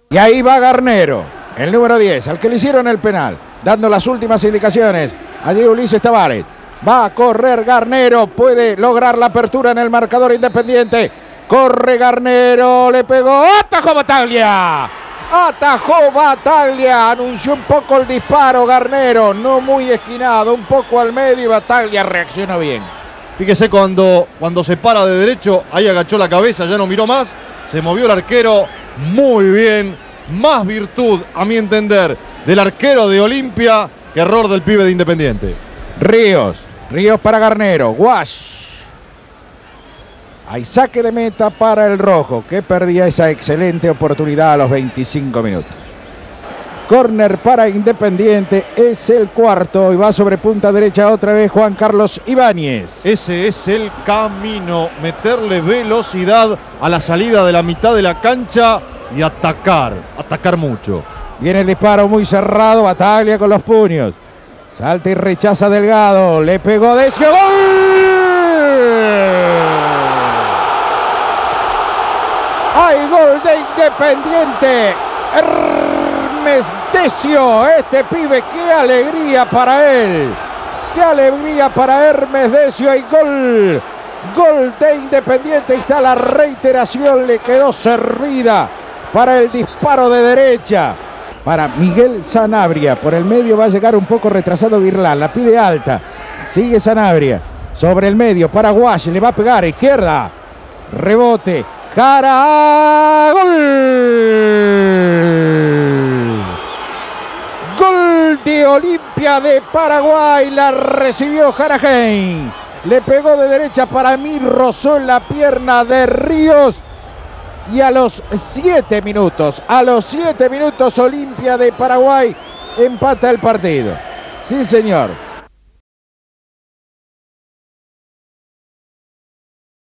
Y ahí va Garnero, el número 10, al que le hicieron el penal, dando las últimas indicaciones. Allí Ulises Tavares. Va a correr Garnero, puede lograr la apertura en el marcador Independiente. Corre Garnero, le pegó, atajó Bataglia. Atajó Bataglia, anunció un poco el disparo Garnero, no muy esquinado, un poco al medio y Bataglia reaccionó bien. Fíjese cuando se para de derecho, ahí agachó la cabeza, ya no miró más, se movió el arquero muy bien, más virtud a mi entender del arquero de Olimpia que error del pibe de Independiente. Ríos para Garnero, Wash. Hay saque de meta para el rojo, que perdía esa excelente oportunidad a los 25 minutos. Córner para Independiente, es el cuarto y va sobre punta derecha otra vez Juan Carlos Ibáñez. Ese es el camino, meterle velocidad a la salida de la mitad de la cancha y atacar mucho. Viene el disparo muy cerrado, Bataglia con los puños. Salta y rechaza Delgado, le pegó Decio, ¡gol! ¡Hay gol de Independiente! Hermes Decio, este pibe, qué alegría para él. Qué alegría para Hermes Decio, hay gol. Gol de Independiente, ahí está la reiteración, le quedó servida para el disparo de derecha. Para Miguel Sanabria, por el medio va a llegar un poco retrasado Guirlán, la pide alta. Sigue Sanabria, sobre el medio, para Guash, le va a pegar a izquierda. Rebote. Jara, gol. Gol de Olimpia de Paraguay, la recibió Jaraheim. Le pegó de derecha, para mí rozó en la pierna de Ríos. Y a los 7 minutos, Olimpia de Paraguay empata el partido. Sí, señor.